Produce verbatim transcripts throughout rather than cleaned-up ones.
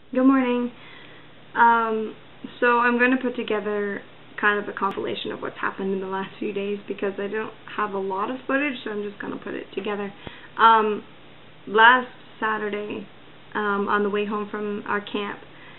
Good morning. Um, so I'm going to put together kind of a compilation of what's happened in the last few days because I don't have a lot of footage, so I'm just going to put it together. Um, last Saturday, um, on the way home from our camp,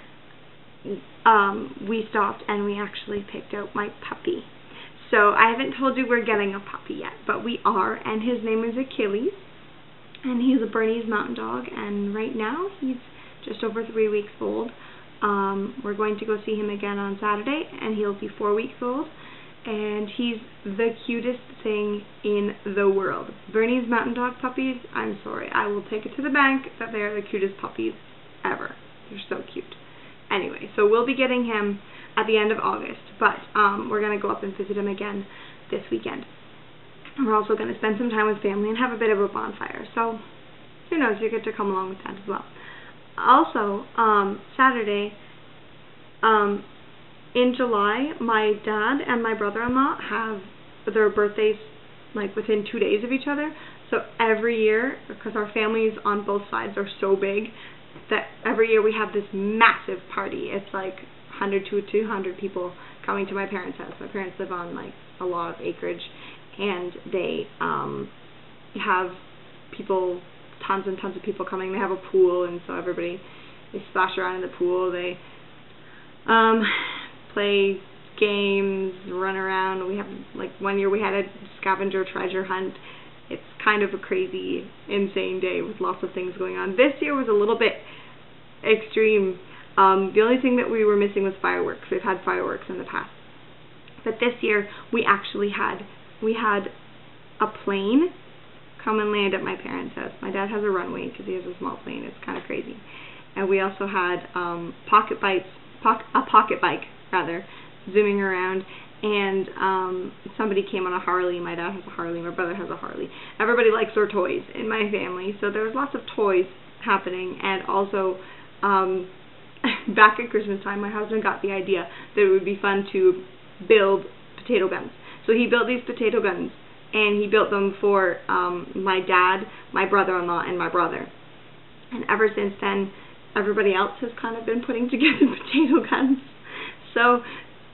um, we stopped and we actually picked out my puppy. So I haven't told you we're getting a puppy yet, but we are, and his name is Achilles, and he's a Bernese Mountain Dog, and right now he's just over three weeks old. Um, we're going to go see him again on Saturday, and he'll be four weeks old, and he's the cutest thing in the world. Bernese Mountain Dog puppies, I'm sorry, I will take it to the bank that they are the cutest puppies ever. They're so cute. Anyway, so we'll be getting him at the end of August, but um, we're going to go up and visit him again this weekend. We're also going to spend some time with family and have a bit of a bonfire, so who knows, you get to come along with that as well. Also, um, Saturday, um, in July, my dad and my brother-in-law have their birthdays like within two days of each other. So every year, because our families on both sides are so big, that every year we have this massive party. It's like one hundred to two hundred people coming to my parents' house. My parents live on like a lot of acreage, and they um, have people. Tons and tons of people coming. They have a pool, and so everybody, they splash around in the pool. They um, play games, run around. We have, like, one year we had a scavenger treasure hunt. It's kind of a crazy, insane day with lots of things going on. This year was a little bit extreme. Um, the only thing that we were missing was fireworks. We've had fireworks in the past. But this year we actually had, we had a plane come and land at my parents' house. My dad has a runway because he has a small plane. It's kind of crazy. And we also had um, pocket bikes, po a pocket bike rather, zooming around. And um, somebody came on a Harley. My dad has a Harley. My brother has a Harley. Everybody likes their toys in my family, so there was lots of toys happening. And also, um, back at Christmas time, my husband got the idea that it would be fun to build potato guns. So he built these potato guns. And he built them for um, my dad, my brother-in-law, and my brother. And ever since then, everybody else has kind of been putting together potato guns. So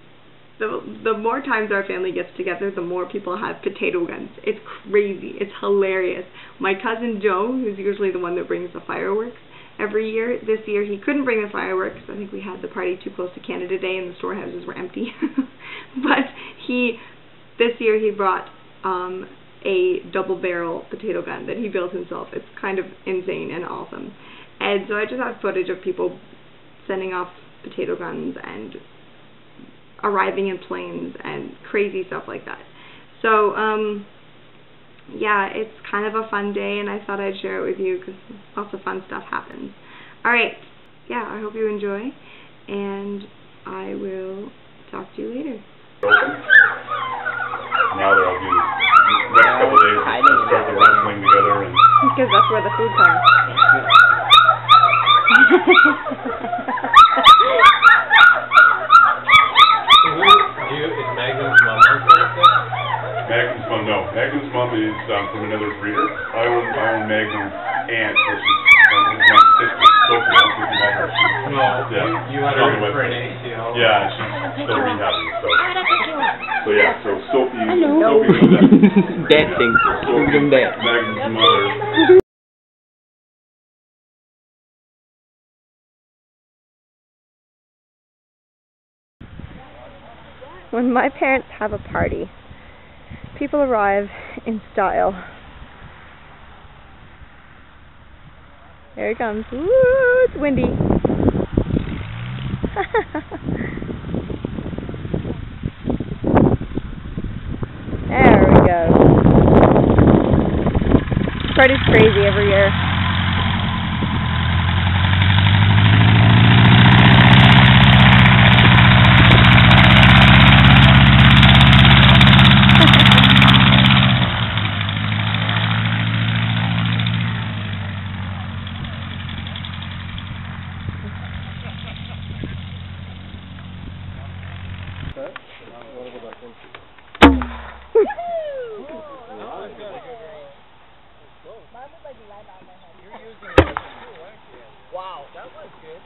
the, the more times our family gets together, the more people have potato guns. It's crazy. It's hilarious. My cousin Joe, who's usually the one that brings the fireworks every year, this year he couldn't bring the fireworks. I think we had the party too close to Canada Day and the storehouses were empty. But he, this year he brought Um, a double-barrel potato gun that he built himself. It's kind of insane and awesome. And so I just have footage of people sending off potato guns and arriving in planes and crazy stuff like that. So, um, yeah, it's kind of a fun day, and I thought I'd share it with you because lots of fun stuff happens. Alright, yeah, I hope you enjoy, and I will talk to you later. Now they're all doing the next couple of days we'll start the wrestling together, and because that's where the food comes. Is Magnum's mom on Thursday? Magnum's mom, no. Magnum's mom is um, from another breeder. I own, I own Magnum's aunt, which is um, his mom's sister, Sophie. I don't think you met her. She's, No, yeah, you, you had she's on her the in for an website. A C L. Yeah, she's still rehabbing, so. So yeah, so Sophie, Hello. Sophie was that. Dancing. Sophie, Magnum's mother. When my parents have a party, people arrive in style. There it comes. Woo, it's windy. There we go. This party's crazy every year. Mom would like Wow, that was good.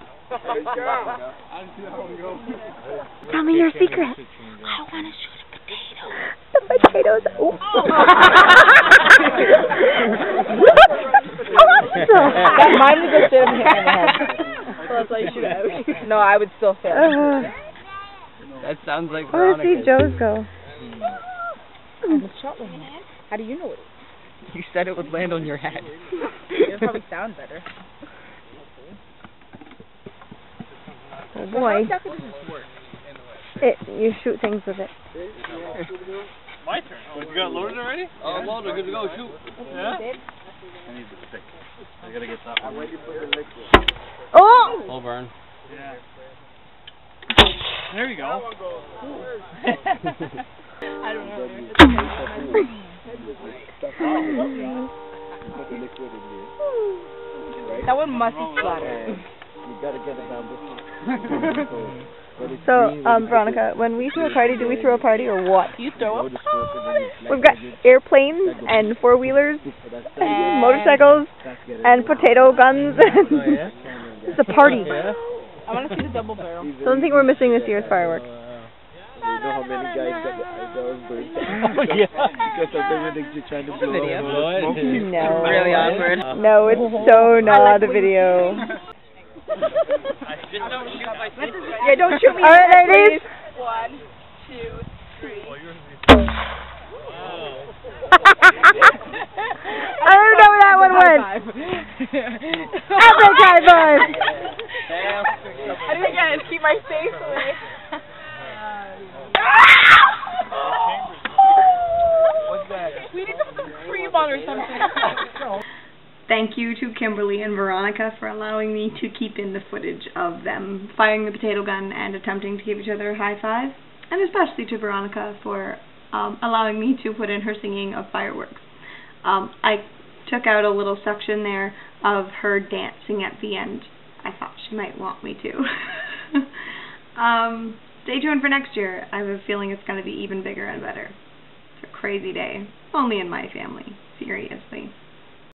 Tell me your secret. I want to shoot a potato. The potatoes. Oh. That mine would go straight up and hit me in the head. Well, that's why you shoot out. No, I would still fail. Uh, That sounds like I want to see Joe's go. I almost shot one. How do you know it? You said it would land on your head. It would probably sound better. Oh boy. How exactly does this work? It, you shoot things with it. My turn. Oh, you got loaded already? Oh, Walter, good to go. Shoot. Yeah? Babe? I need the stick. I gotta get that one. Oh! Full burn. Yeah. There you go. I don't know. That one must be splattered. You gotta get it down So, um, Veronica, when we throw a party, do we throw a party or what? Do you throw up? We've got airplanes and four-wheelers and motorcycles and potato guns. It's a party. I want to see the double barrel. The only thing we're missing this year is fireworks. You know how many guys got the eyebrows burnt? Oh, yeah. Because of the they're trying to blow Video. up. No. Really awkward. No, it's so not a video. Just don't shoot my stick. Yeah, don't shoot me. All right, ladies. One, two, three. I don't know where that one went. Epic high five. I do it again. Keep my face away. What's that? We need to put some cream on or something. Thank you to Kimberly and Veronica for allowing me to keep in the footage of them firing the potato gun and attempting to give each other a high five, and especially to Veronica for um, allowing me to put in her singing of fireworks. Um, I took out a little section there of her dancing at the end. I thought she might want me to. um, stay tuned for next year. I have a feeling it's going to be even bigger and better. It's a crazy day. Only in my family. Seriously.